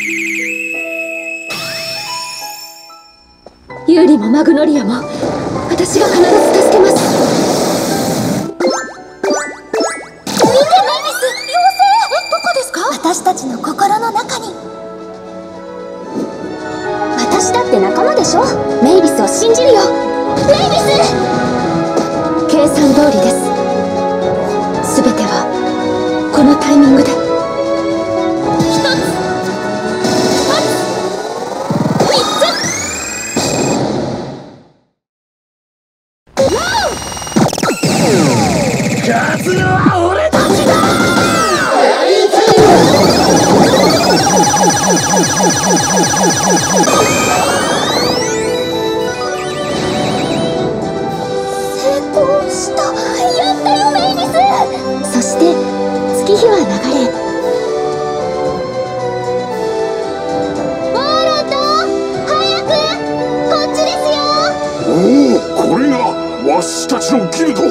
ユーリもマグノリアも私が必ず助けます。見て、メイビス、妖精。どこですか？ 私たちの心の中に。私だって仲間でしょ。メイビスを信じるよ。メイビス。 計算通りです。全てはこのタイミングで。 勝つのは俺たちだ。 成功した。やったよ、メイビス。そして月日は流れ、ボーロット、早くこっちですよ。 おお、これがわしたちのギルド。